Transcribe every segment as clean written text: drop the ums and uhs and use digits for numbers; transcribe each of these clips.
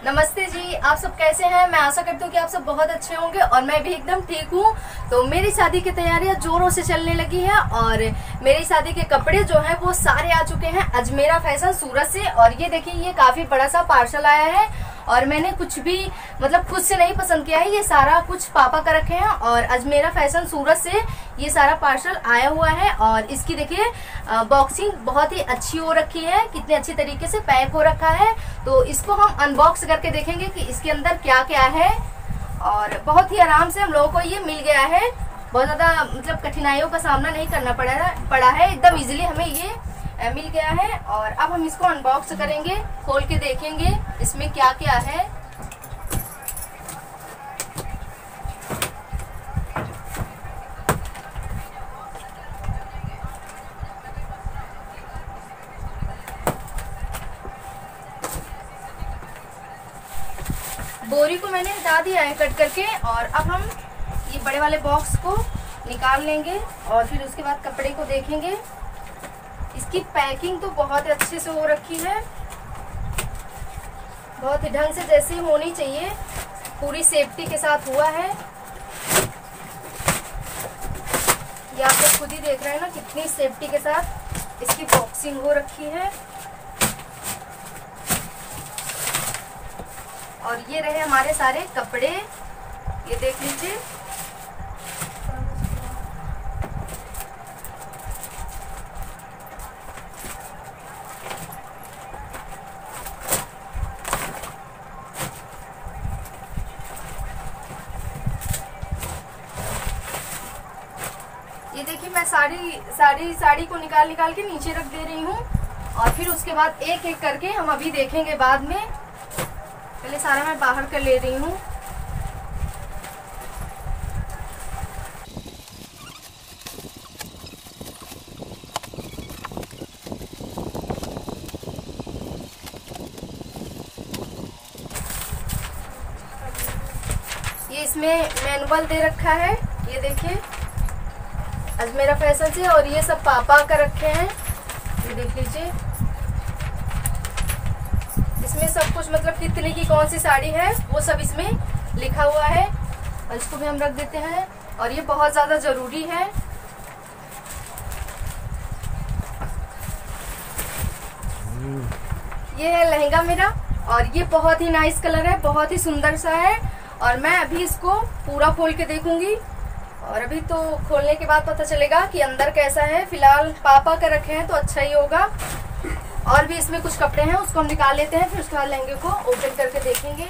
नमस्ते जी, आप सब कैसे हैं। मैं आशा करती हूँ कि आप सब बहुत अच्छे होंगे और मैं भी एकदम ठीक हूँ। तो मेरी शादी की तैयारियां जोरों से चलने लगी है और मेरी शादी के कपड़े जो हैं वो सारे आ चुके हैं अजमेरा फैशन सूरत से। और ये देखिए, ये काफ़ी बड़ा सा पार्सल आया है और मैंने कुछ भी मतलब खुद से नहीं पसंद किया है, ये सारा कुछ पापा का रखे हैं और अजमेरा फैशन सूरत से ये सारा पार्सल आया हुआ है। और इसकी देखिए बॉक्सिंग बहुत ही अच्छी हो रखी है, कितने अच्छी तरीके से पैक हो रखा है। तो इसको हम अनबॉक्स करके देखेंगे कि इसके अंदर क्या क्या है। और बहुत ही आराम से हम लोगों को ये मिल गया है, बहुत ज़्यादा मतलब कठिनाइयों का सामना नहीं करना पड़ा है, एकदम इजीली हमें ये मिल गया है। और अब हम इसको अनबॉक्स करेंगे, खोल के देखेंगे इसमें क्या क्या है। बोरी को मैंने हटा दिया है कट करके और अब हम ये बड़े वाले बॉक्स को निकाल लेंगे और फिर उसके बाद कपड़े को देखेंगे। इसकी पैकिंग तो बहुत अच्छे से हो रखी है, बहुत ही ढंग से जैसी होनी चाहिए, पूरी सेफ्टी के साथ हुआ है। ये आप लोग खुद ही देख रहे हैं ना कितनी सेफ्टी के साथ इसकी बॉक्सिंग हो रखी है। और ये रहे हमारे सारे कपड़े, ये देख लीजिए। ये देखिए, मैं साड़ी को निकाल के नीचे रख दे रही हूँ और फिर उसके बाद एक एक करके हम अभी देखेंगे बाद में। पहले सारा मैं बाहर कर ले रही हूँ। ये इसमें मैनुअल दे रखा है, ये देखिए अजमेरा फैशन से, और ये सब पापा का रखे हैं, ये देख लीजिए। इसमें सब कुछ मतलब कितने की कौन सी साड़ी है वो सब इसमें लिखा हुआ है और इसको भी हम रख देते हैं। और ये बहुत ज़्यादा ज़रूरी है। ये है लहंगा मेरा और ये बहुत ही नाइस कलर है, बहुत ही सुंदर सा है। और मैं अभी इसको पूरा खोल के देखूंगी और अभी तो खोलने के बाद पता चलेगा कि अंदर कैसा है। फिलहाल पापा का रखे हैं तो अच्छा ही होगा। और भी इसमें कुछ कपड़े हैं, उसको हम निकाल लेते हैं, फिर उसके बाद लहंगे को ओपन करके देखेंगे।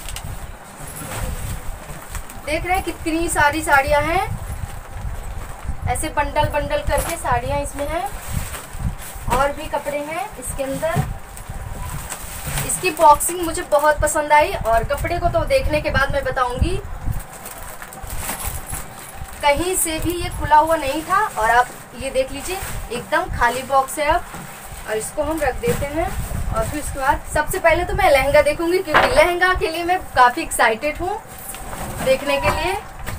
देख रहे हैं कितनी सारी साड़ियां हैं, ऐसे बंडल बंडल करके साड़ियां इसमें हैं। और भी कपड़े हैं इसके अंदर। इसकी बॉक्सिंग मुझे बहुत पसंद आई और कपड़े को तो देखने के बाद मैं बताऊंगी। कहीं से भी ये खुला हुआ नहीं था और आप ये देख लीजिए एकदम खाली बॉक्स है अब। और इसको हम रख देते हैं और फिर उसके बाद सबसे पहले तो मैं लहंगा देखूंगी, क्योंकि लहंगा के लिए मैं काफ़ी एक्साइटेड हूँ देखने के लिए।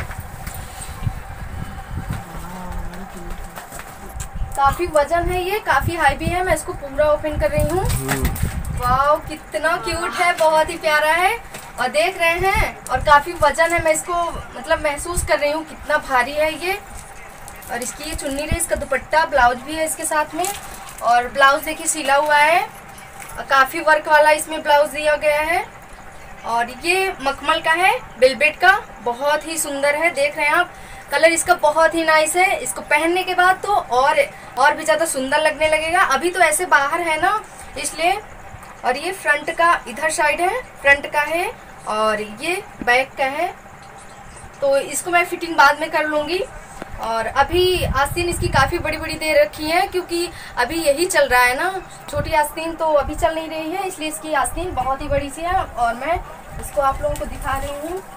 काफ़ी वजन है ये, काफ़ी हाई भी है। मैं इसको पूरा ओपन कर रही हूँ। वाह, कितना क्यूट है, बहुत ही प्यारा है। और देख रहे हैं और काफ़ी वजन है, मैं इसको मतलब महसूस कर रही हूँ कितना भारी है ये। और इसकी ये चुन्नी रही, इसका दुपट्टा, ब्लाउज भी है इसके साथ में। और ब्लाउज देखिए सिला हुआ है, काफ़ी वर्क वाला इसमें ब्लाउज दिया गया है। और ये मखमल का है, वेलवेट का, बहुत ही सुंदर है। देख रहे हैं आप, कलर इसका बहुत ही नाइस है। इसको पहनने के बाद तो और भी ज़्यादा सुंदर लगने लगेगा। अभी तो ऐसे बाहर है ना, इसलिए। और ये फ्रंट का इधर साइड है, फ्रंट का है और ये बैक का है। तो इसको मैं फिटिंग बाद में कर लूँगी। और अभी आस्तीन इसकी काफ़ी बड़ी बड़ी दे रखी है, क्योंकि अभी यही चल रहा है ना, छोटी आस्तीन तो अभी चल नहीं रही है, इसलिए इसकी आस्तीन बहुत ही बड़ी सी है। और मैं इसको आप लोगों को दिखा रही हूँ।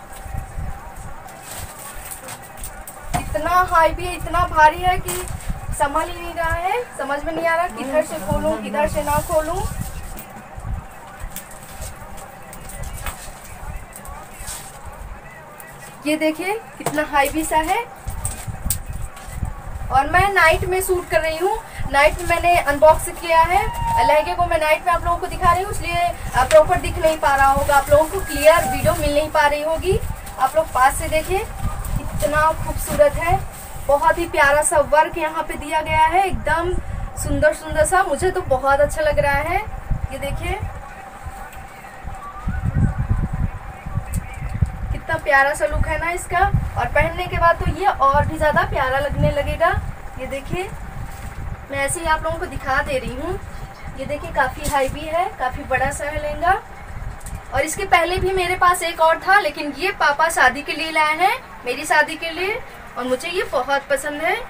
इतना हाई भी है, इतना भारी है कि संभल ही नहीं रहा है, समझ में नहीं आ रहा किधर से खोलूँ किधर से ना खोलूँ। ये देखिए कितना हाई भी सा है। और मैं नाइट में शूट कर रही हूँ, नाइट में मैंने अनबॉक्स किया है। लहंगे को मैं नाइट में आप लोगों को दिखा रही हूँ, इसलिए प्रॉपर दिख नहीं पा रहा होगा, आप लोगों को क्लियर वीडियो मिल नहीं पा रही होगी। आप लोग पास से देखिए, कितना खूबसूरत है, बहुत ही प्यारा सा वर्क यहाँ पे दिया गया है, एकदम सुंदर सुंदर सा। मुझे तो बहुत अच्छा लग रहा है। ये देखिए कितना प्यारा सा लुक है ना इसका, और पहनने के बाद तो ये और भी ज्यादा प्यारा लगने लगेगा। ये देखिए, मैं ऐसे ही आप लोगों को दिखा दे रही हूँ। ये देखिए काफी हाई भी है, काफी बड़ा सा है लहंगा। और इसके पहले भी मेरे पास एक और था, लेकिन ये पापा शादी के लिए लाए हैं, मेरी शादी के लिए, और मुझे ये बहुत पसंद है।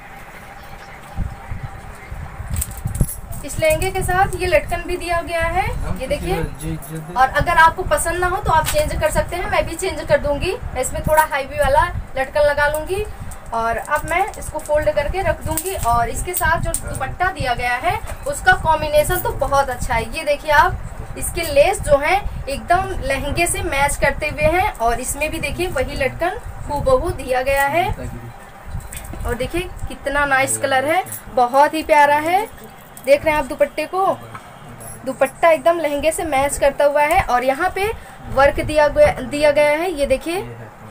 इस लहंगे के साथ ये लटकन भी दिया गया है, ये देखिए। और अगर आपको पसंद ना हो तो आप चेंज कर सकते हैं, मैं भी चेंज कर दूंगी। मैं इसमें थोड़ा हाईवी वाला लटकन लगा लूंगी, और अब मैं इसको फोल्ड करके रख दूंगी। और इसके साथ जो दुपट्टा दिया गया है उसका कॉम्बिनेशन तो बहुत अच्छा है। ये देखिए आप, इसके लेस जो हैं एकदम लहंगे से मैच करते हुए हैं, और इसमें भी देखिए वही लटकन हूबहू दिया गया है। और देखिए कितना नाइस कलर है, बहुत ही प्यारा है। देख रहे हैं आप दुपट्टे को, दुपट्टा एकदम लहंगे से मैच करता हुआ है, और यहाँ पे वर्क दिया गया है, ये देखिए।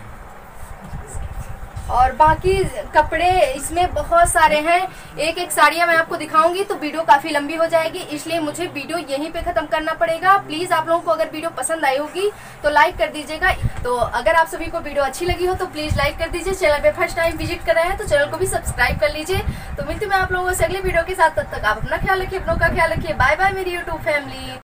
और बाकी कपड़े इसमें बहुत सारे हैं, एक एक साड़ियाँ मैं आपको दिखाऊंगी तो वीडियो काफी लंबी हो जाएगी, इसलिए मुझे वीडियो यहीं पे खत्म करना पड़ेगा। प्लीज आप लोगों को अगर वीडियो पसंद आई होगी तो लाइक कर दीजिएगा। तो अगर आप सभी को वीडियो अच्छी लगी हो तो प्लीज लाइक कर दीजिए। चैनल पे फर्स्ट टाइम विजिट कर रहे हैं तो चैनल को भी सब्सक्राइब कर लीजिए। तो मिलती हूँ मैं आप लोगों से अगले वीडियो के साथ, तब तक आप अपना ख्याल रखिए, अपनों का ख्याल रखिए। बाय बाय मेरी यूट्यूब फैमिली।